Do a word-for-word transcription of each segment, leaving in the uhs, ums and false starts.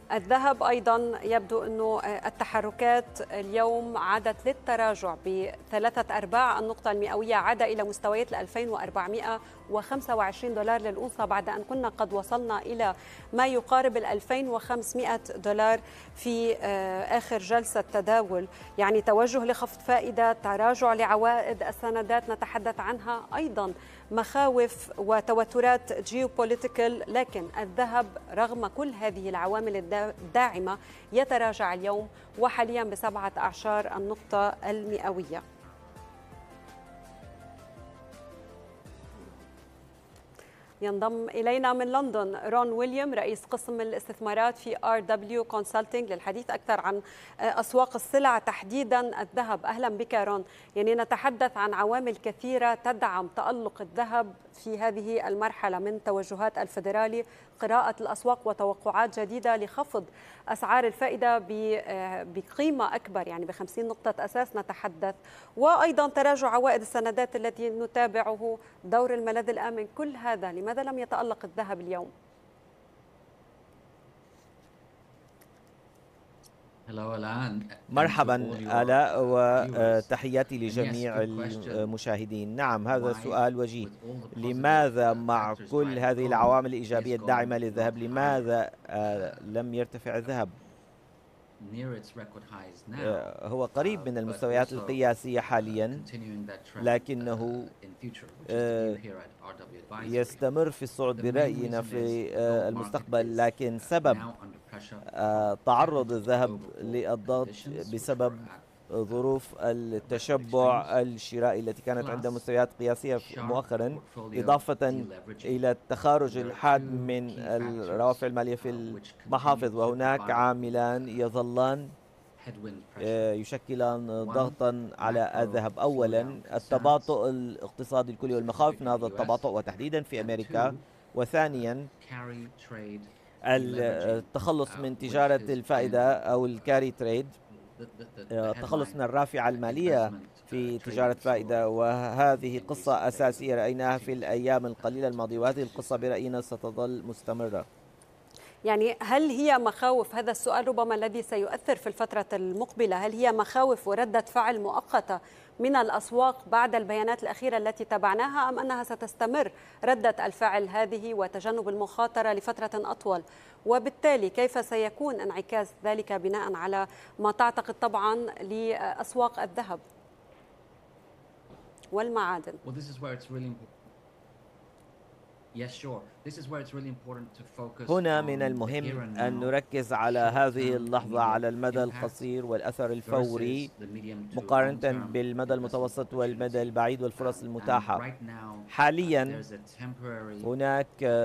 الذهب أيضا يبدو أنه التحركات اليوم عادت للتراجع بثلاثة أرباع النقطة المئوية، عاد إلى مستويات ألفين وأربعمئة وخمسة وعشرين دولار للأونصة بعد أن كنا قد وصلنا إلى ما يقارب ألفين وخمسمئة دولار في آخر جلسة تداول. يعني توجه لخفض فائدة، تراجع لعوائد السندات نتحدث عنها، أيضا مخاوف وتوترات جيوبوليتيكال، لكن الذهب رغم كل هذه العوامل الداعمة يتراجع اليوم وحاليا بسبعة أعشار النقطة المئوية. ينضم إلينا من لندن رون ويليام رئيس قسم الاستثمارات في آر دبليو Consulting للحديث أكثر عن أسواق السلع تحديدا الذهب. أهلا بك رون. يعني نتحدث عن عوامل كثيرة تدعم تألق الذهب في هذه المرحلة، من توجهات الفيدرالي، قراءة الأسواق وتوقعات جديدة لخفض أسعار الفائدة بقيمة أكبر، يعني بخمسين نقطة أساس نتحدث، وأيضا تراجع عوائد السندات التي نتابعه، دور الملاذ الآمن. كل هذا لماذا لم يتألق الذهب اليوم؟ مرحبا آلاء، وتحياتي لجميع المشاهدين. نعم، هذا سؤال وجيه. لماذا مع كل هذه العوامل الإيجابية الداعمة للذهب لماذا لم يرتفع الذهب؟ هو قريب من المستويات القياسية حاليا، لكنه يستمر في الصعود برأينا في المستقبل. لكن سبب تعرض الذهب للضغط بسبب ظروف التشبع الشرائي التي كانت عند مستويات قياسية مؤخرا، إضافة إلى التخارج الحاد من الروافع المالية في المحافظ. وهناك عاملان يظلان يشكلان ضغطا على الذهب. أولا التباطؤ الاقتصادي الكلي والمخاوف من هذا التباطؤ وتحديدا في أمريكا، وثانيا التخلص من تجارة الفائدة أو الكاري تريد، التخلص من الرافعة المالية في تجارة فائدة. وهذه قصة أساسية رأيناها في الأيام القليلة الماضية، وهذه القصة برأينا ستظل مستمرة. يعني هل هي مخاوف، هذا السؤال ربما الذي سيؤثر في الفترة المقبلة، هل هي مخاوف وردة فعل مؤقتة من الأسواق بعد البيانات الأخيرة التي تابعناها، أم أنها ستستمر ردة الفعل هذه وتجنب المخاطرة لفترة أطول؟ وبالتالي كيف سيكون انعكاس ذلك بناء على ما تعتقد طبعا لأسواق الذهب والمعادن؟ هنا من المهم أن نركز على هذه اللحظة على المدى القصير والأثر الفوري مقارنة بالمدى المتوسط والمدى البعيد والفرص المتاحة. حاليا هناك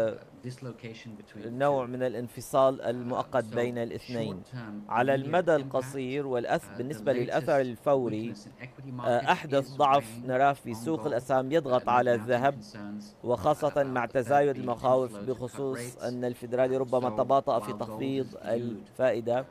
نوع من الانفصال المؤقت بين الاثنين. على المدى القصير والأث بالنسبة للأثر الفوري، أحدث ضعف نراه في سوق الأسهم يضغط على الذهب، وخاصة مع تزايد المخاوف بخصوص أن الفيدرالي ربما تباطأ في تخفيض الفائدة.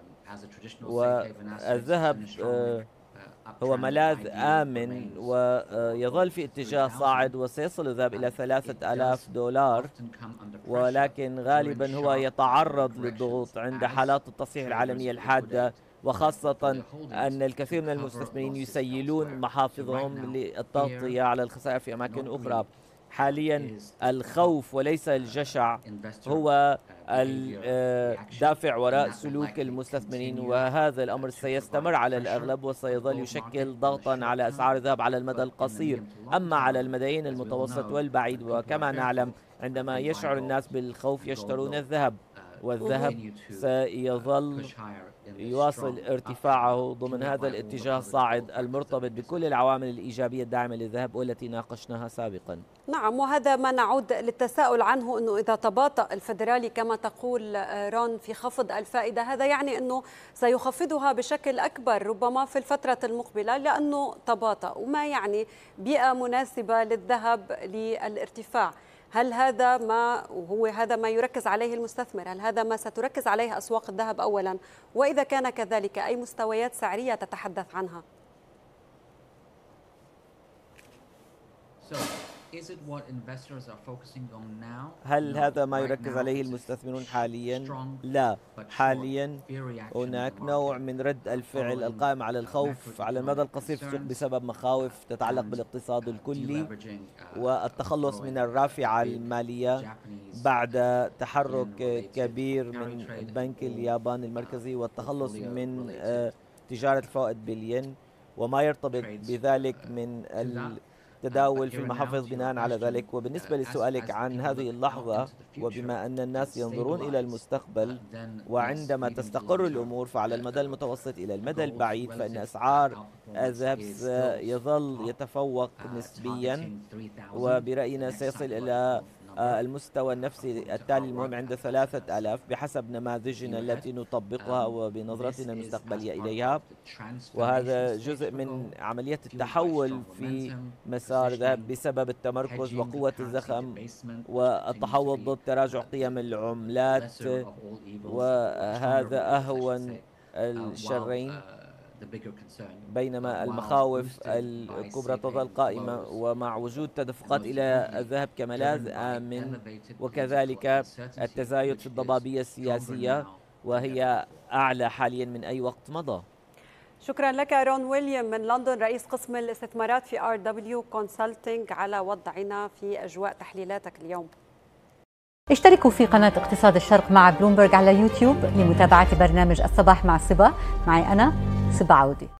والذهب هو ملاذ آمن ويظل في اتجاه صاعد، وسيصل الذهب إلى ثلاثة آلاف دولار، ولكن غالبا هو يتعرض للضغوط عند حالات التصحيح العالمية الحادة، وخاصة أن الكثير من المستثمرين يسيلون محافظهم للتغطية على الخسائر في أماكن أخرى. حاليا الخوف وليس الجشع هو الدافع وراء سلوك المستثمرين، وهذا الأمر سيستمر على الأغلب وسيظل يشكل ضغطا على أسعار الذهب على المدى القصير. أما على المديين المتوسط والبعيد، وكما نعلم عندما يشعر الناس بالخوف يشترون الذهب، والذهب سيظل يواصل ارتفاعه ضمن هذا الاتجاه الصاعد المرتبط بكل العوامل الإيجابية الداعمة للذهب والتي ناقشناها سابقا. نعم، وهذا ما نعود للتساؤل عنه، أنه إذا تباطأ الفيدرالي كما تقول رون في خفض الفائدة، هذا يعني أنه سيخفضها بشكل أكبر ربما في الفترة المقبلة لأنه تباطأ، وما يعني بيئة مناسبة للذهب للارتفاع. هل هذا ما هو هذا ما يركز عليه المستثمر؟ هل هذا ما ستركز عليه أسواق الذهب أولا؟ وإذا كان كذلك، أي مستويات سعرية تتحدث عنها؟ هل هذا ما يركز عليه المستثمرون حاليا؟ لا، حاليا هناك نوع من رد الفعل القائم على الخوف على المدى القصير في السوق بسبب مخاوف تتعلق بالاقتصاد الكلي والتخلص من الرافعة المالية بعد تحرك كبير من البنك الياباني المركزي والتخلص من تجارة الفوائد بالين وما يرتبط بذلك من التداول في المحافظ بناء على ذلك. وبالنسبة لسؤالك عن هذه اللحظة، وبما أن الناس ينظرون إلى المستقبل وعندما تستقر الأمور فعلى المدى المتوسط إلى المدى البعيد فإن أسعار الذهب سيظل يتفوق نسبيا، وبرأينا سيصل إلى المستوى النفسي التالي المهم عند ثلاثة آلاف بحسب نماذجنا التي نطبقها وبنظرتنا المستقبلية إليها. وهذا جزء من عملية التحول في مسار ذهب بسبب التمركز وقوة الزخم والتحوط ضد تراجع قيم العملات، وهذا أهون الشرين، بينما المخاوف الكبرى تظل قائمة. ومع وجود تدفقات إلى الذهب كملاذ آمن وكذلك التزايد في الضبابية السياسية وهي أعلى حاليا من أي وقت مضى. شكرا لك رون ويليام من لندن، رئيس قسم الاستثمارات في آر دبليو Consulting، على وضعنا في أجواء تحليلاتك اليوم. اشتركوا في قناة اقتصاد الشرق مع بلومبرج على يوتيوب لمتابعة برنامج الصباح مع صبا. معي أنا صبا عودي.